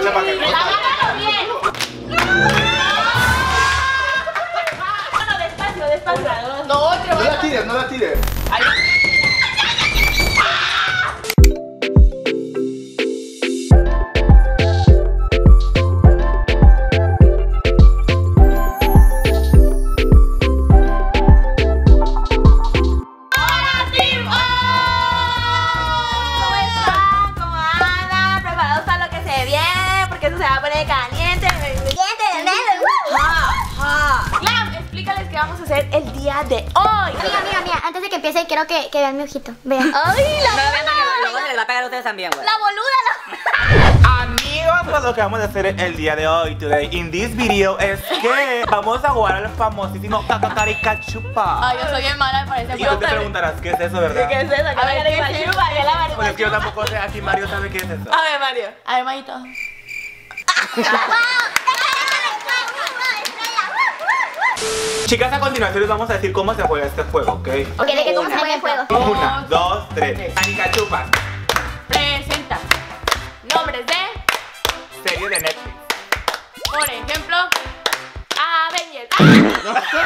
la paquetota. ¡Agárralo bien! Bueno, despacio, despacio. No, otro. No la tires, no la tires. Vamos a hacer el día de hoy. Amiga, antes de que empiece quiero que vean mi ojito. Vean. ¡Ay, la Luego se les va a pegar a ustedes también, güey. La boluda, Amigos, pues lo que vamos a hacer el día de hoy, today, in this video, es que vamos a jugar al famosísimo Caricachupa. Ay, yo soy bien mala, me parece. Y tú te preguntarás, ¿qué es eso, verdad? ¿Qué es eso? A ver, ¿qué es eso? Pues es que yo tampoco sé, aquí Mario sabe qué es eso. A ver, Mario. A ver, Mayito. Chicas, a continuación les vamos a decir cómo se juega este juego, ¿ok? Ok, ¿de qué cómo se juega el juego? 1, 2, 3. Caricachupas. Presenta nombres de, Serie de Netflix. por ejemplo, Avengers.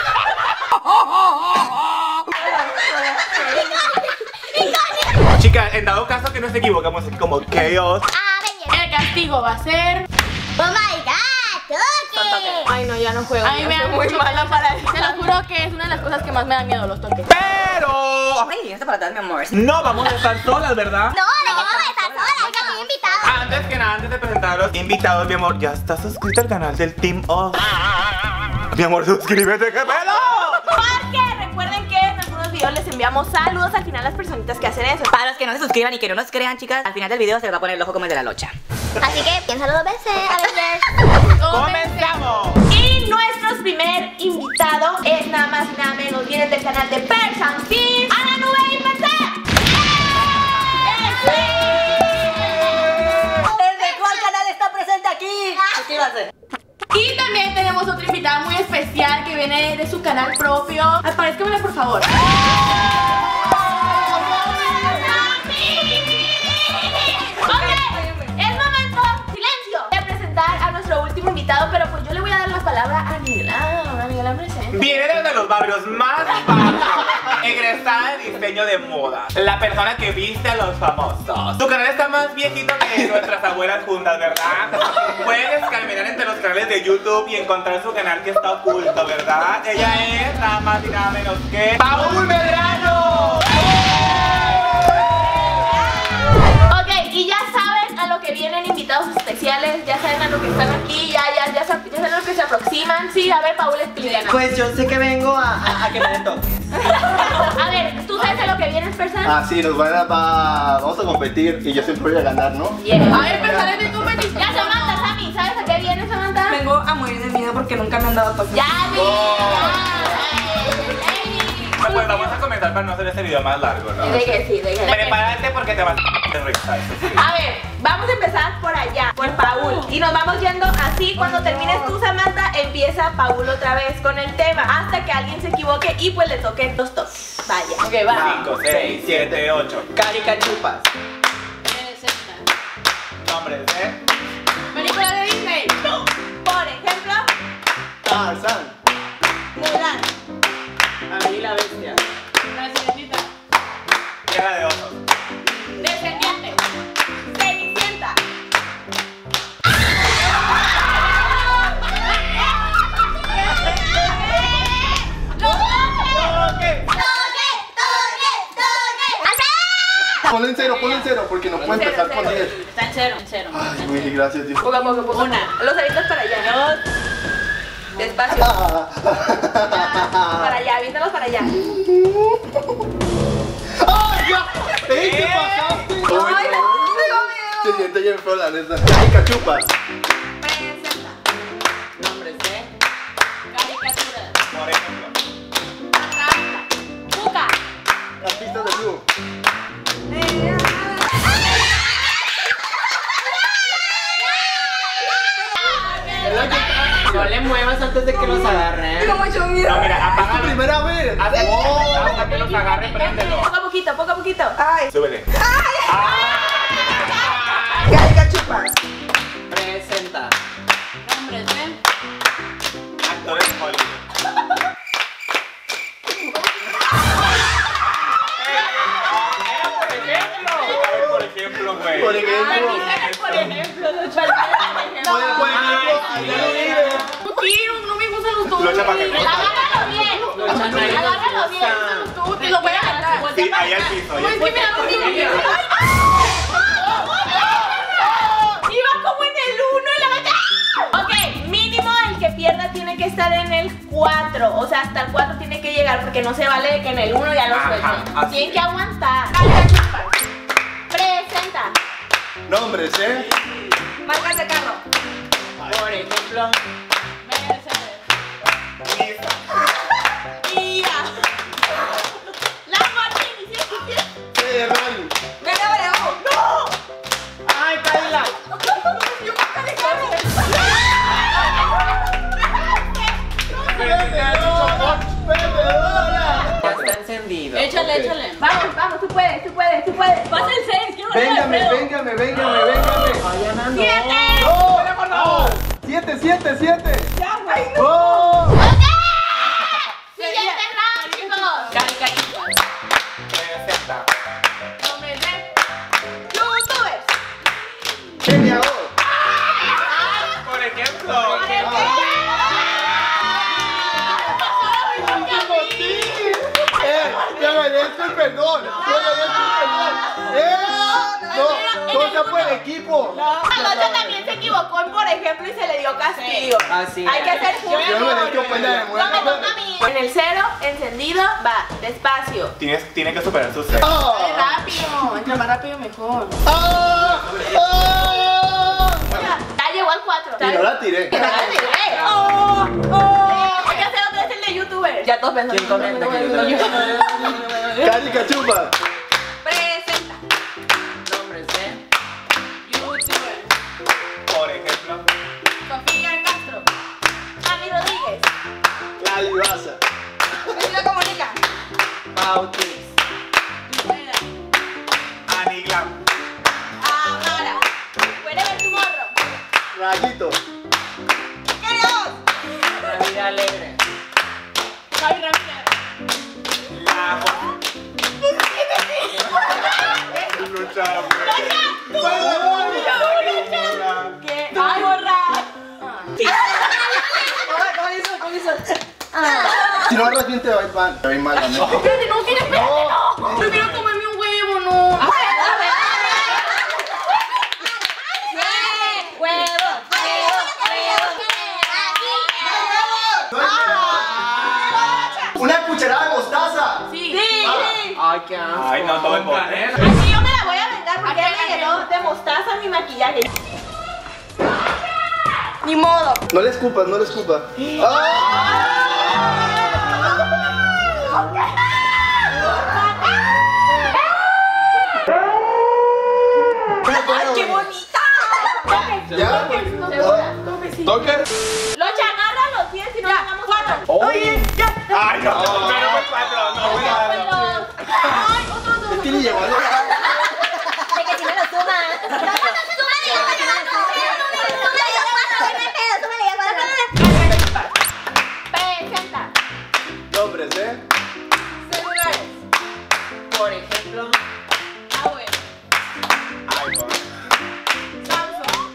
Chicas, en dado caso que nos equivocamos, es como chaos. El castigo va a ser... Oh my god, toque. Ay, no, ya no juego. Ay, me da muy mala para eso. Te lo juro que es una de las cosas que más me da miedo, los toques. Pero Ay, esto para atrás, mi amor. no vamos a estar solas, ¿verdad? No, ¿de qué vamos a estar solas? Hay que tener invitados. Antes que nada, antes de presentar a los invitados, mi amor, ¿ya estás suscrito al canal del Team Oz? Mi amor, suscríbete, ¿qué pedo? Porque recuerden que en algunos videos les enviamos saludos al final a las personitas que hacen eso. Para los que no se suscriban y que no nos crean, chicas, al final del video se les va a poner el ojo como el de la locha. Así que piénsalo dos veces, Avengers. ¡Comenzamos! Y nuestro primer invitado es nada más y nada menos, viene del canal de Persan Team, Ana Nube y PC. ¿Desde cuál canal está presente aquí? Suscríbanse. Y también tenemos otra invitada muy especial que viene de su canal propio. Aparezcamela, por favor. Invitado, pero pues yo le voy a dar la palabra a Miguel presente. Viene desde los barrios más bajos, egresada de diseño de moda, la persona que viste a los famosos. Tu canal está más viejito que nuestras abuelas juntas, ¿verdad? Puedes caminar entre los canales de YouTube y encontrar su canal que está oculto, ¿verdad? Ella es nada más y nada menos que Paul Medrano. Ok, y ya saben a lo que vienen invitados especiales, ya saben a lo que están aquí, ya saben a lo que se aproximan. Sí, a ver, Paul, explícanos. Pues yo sé que vengo a que me den toques. A ver, ¿tú sabes a lo que vienes, Persan? Ah, sí, vamos a competir y yo siempre voy a ganar, ¿no? Yeah. A ver, Persan, es de competir. Ya, Samantha, Sammy, ¿sabes a qué vienes, Samantha? Vengo a morir de miedo porque nunca me han dado toques. Ya, vi. Pues vamos a comenzar para no hacer este video más largo, ¿no? De que sí, de que sí. Prepárate porque te vas a risa, eso sí. A ver, vamos a empezar por allá, por Paul. Y nos vamos yendo así. Cuando termines tú, Samantha, empieza Paul otra vez con el tema hasta que alguien se equivoque y pues le toquen los toques. Vaya. Ok, va. 5, 6, 7, 8. Caricachupas. Nombres, ¿eh? Película de Disney. Por ejemplo, Tarzán. Mulan. A mí la bestia. La Sirenita. Tierra de osos. Descendiente. Cenicienta. Ponle en cero porque no puedo empezar con 10. Está en cero, en cero. Ay, muy gracias, Dios. Poco a poco, poco. Una. Los deditos para allá. Dos. Despacio. Para allá, aviéntalos para allá. ¡Ay, ya! ¡Ey, qué pasaste! Ay, no, tengo miedo. Se siente bien feo, la neta. Caricachupas. Presenta. Nombres de Caricaturas. Por ejemplo. Rasta. Cuca. Las pistas de Blue. No le muevas antes de que los agarren. Tengo mucho miedo. No, mira, apaga. ¡Es tu primera vez! Hasta que los agarre, préndelo. Poco a poquito, poco a poquito. Ay. Súbele. Caricachupas. Presenta. 60. Nombres de Actores Hollywood. Por ejemplo, güey. Por ejemplo. Por ejemplo, los Por ejemplo. No quiero, no me gustan los dos. Lucha para que Agárralo bien. Agárralo bien. Tú te lo voy a agarrar. Sí, ahí al piso. ahí al Es que piso. me da horrible. Iba como en el 1 y la batalla. Ok, mínimo el que pierda tiene que estar en el 4. O sea, hasta el 4 tiene que llegar porque no se vale de que en el 1 ya lo Ajá, suelten. así Tienen es. que aguantar. Dale, chupas. Presenta. Nombres, Marcas de carro. Por ejemplo. Lisa. Mía. Lamborghini, ¿sí? Ferrari. ¡No! Ay, Kaila. Ya está encendido. Échale, Ok. échale. Vamos, tú puedes. Pasa el 6, quiero ver. Véngame. Ay, Ana, no. ¡Siete! ¡Oh! 7. ¡Ya, güey! ¡Oh! ¡Siguiente round, chicos! Caricatura. Presenta. Nombres de youtubers. Geniador. Por ejemplo. Te merezco el perdón. No se puede equipo. Anoche también se equivocó en por ejemplo y se le dio castigo. Así. Hay que hacer Yo me merezco pena de No me muerte. toca a mí. En el 0, encendido, va, despacio. Tiene que superar sus 6. Dale rápido. Entre más rápido mejor. Ya llegó al 4. Y no la tiré. Hay que hacer otra vez el de youtuber. Ya todos pensando. ¿Quién comenta? Carica chupa. Presenta. Nombres, YouTuber. Por ejemplo. Sofía Castro. Ami Rodríguez. La Ibaza. Vecino Comunica. Bautis. Annie Glam. Amara. Puede ver tu morro. Rayito. ¡Queremos! La vida alegre. Javi Ramírez. La Lucha, ¿Qué? ¡Ay, borra! ¿Cómo hizo? Si no agarras bien te va a ir mal. Te va a ir mal, la neta. Espérate, no, espérate, no. Yo quiero comerme un huevo, no. Una cucharada de mostaza. Sí. Ay, qué asco. Ay, no, todo el bote. Así yo me la voy a vengar porque ella me llenó de mostaza mi maquillaje. Ni modo. No le escupas, no le escupas. ¡Ay, qué bonita! ¿Ya? ¿Segura? ¿Toque? Locha, agarra los pies y no nos vamos a... Oye, Ay, no, no fue 4. No, cuidado. ¡Ay, otro! es que ni llegó a lograr. De que si me lo suman. Presenta. Nombres, Celulares. Por ejemplo. Huawei. iPhone. Samsung.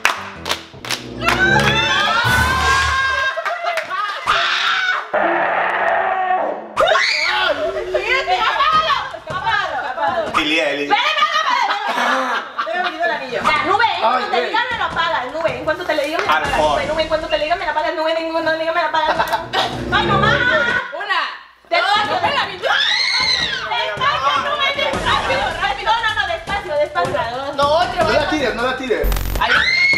Apágalo. Lili. Ya, nube, en cuanto te güey. diga me lo apagas, nube, en cuanto te le diga me lo apagas, Alfón. nube, en cuanto te le diga me la apagas, nube, en cuanto te le diga me la apagas. ¡Ay, mamá! Una. Te lo Dos, hago. espera, mi turno. Despacio, nube, despacio, rápido, no, despacio. No, te No voy la a... tires, no la tires. Ahí.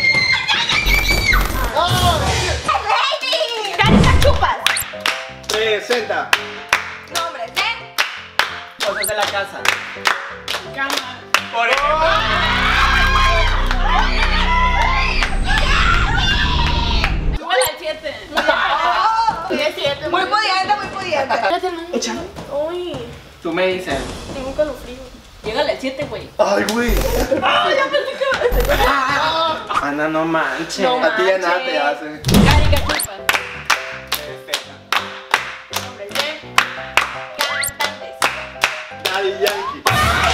Carica chupas. Presenta. Nombres de Cosas de la casa. Cama. Por ejemplo. Súbela al 7. Muy pudiente. Échale. Uy, Tú me dices. tengo un calofrío. Llegale al 7, güey. Ay, güey. Ay, ya pensé que... Ana, no manches. No. A ti ya nada te hace. Caricachupa. Nombres de cantantes. Daddy Yankee.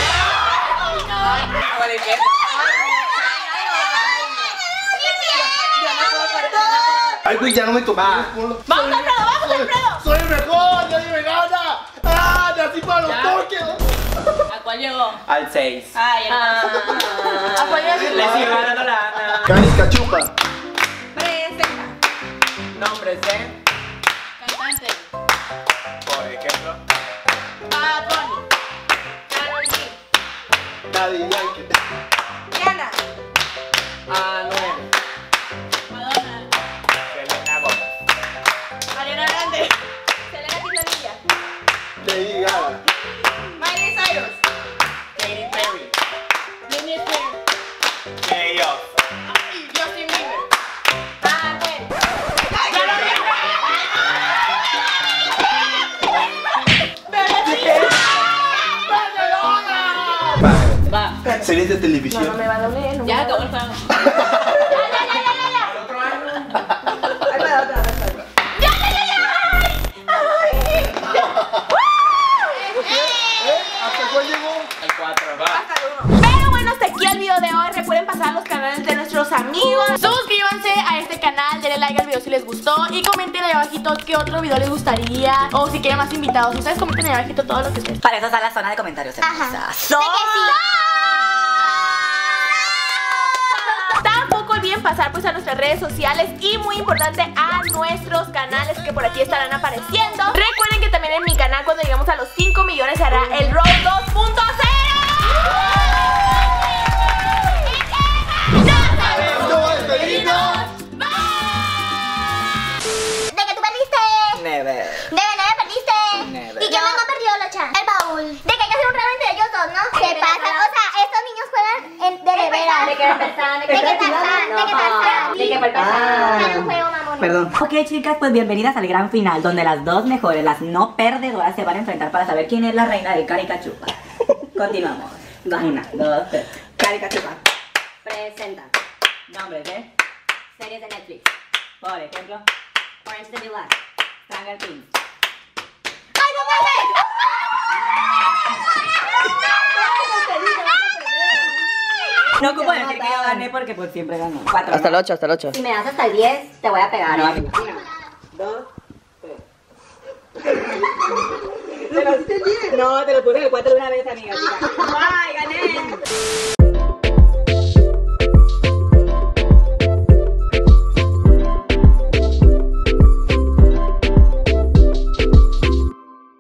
Ay, güey, ya no me tocó. Vamos, Alfredo, vamos, Alfredo. Soy el mejor, nadie me gana. Ah, nací para los Ya. toques. ¿A cuál llegó? Al 6. Ay, ¿a cuál ya se Le sigo ganando la Ana. Caricachupa. Presenta. Nombres de Cantante. Por ejemplo. Bad Bunny. Karol G. Daddy Yankee. Diana. Anuel. Madonna. Selena Gómez. Ariana Grande. Selena Quintanilla. Lady Gaga. Miley Cyrus. Katy Perry. Britney Spears. Ellos. Ay, Justin Bieber. Anuel. Va. Series de televisión. No me va a doler. Ya acabó el juego. Ahí va otra vez. ¿Hasta cuál llegó? El 4. Va. Pero bueno, hasta aquí el video de hoy. Recuerden pasar a los canales de nuestros amigos. Suscríbanse a este canal, denle like al video si les gustó y comenten ahí abajito qué otro video les gustaría o si quieren más invitados. Ustedes comenten ahí abajito todo lo que ustedes. Para eso está la zona de comentarios hermosa. Tampoco olviden pasar pues a nuestras redes sociales y muy importante a nuestros canales que por aquí estarán apareciendo. Recuerden que también en mi canal cuando lleguemos a los 5 millones se hará el Road 2.0. De que tú perdiste. Never. De que nadie perdiste. Never. ¿Y quién más no perdió, Locha? El baúl. De que hay que hacer un reto entre ellos dos, ¿no? ¿Qué pasa? O sea, estos niños juegan de veras. ¿De qué empezar? De que Tarzán. ¿De qué empezar? Es un juego, mamón. Perdón. Ok, chicas, pues bienvenidas al gran final, donde las dos mejores, las no perdedoras, se van a enfrentar para saber quién es la reina del Caricachupa. Continuamos. 1, 2, 3. Caricachupa. Presenta. Nombres de, Series de Netflix. por ejemplo, Orange is the New Black. Stranger Things. No ocupo decir que yo gané porque pues siempre gano. 4. Hasta el 8, hasta el 8. Si me das hasta el 10, te voy a pegar. No, 1, 2, 3. No, te lo puse el 4 de una vez, amiga. Chica. ¡Ay, gané!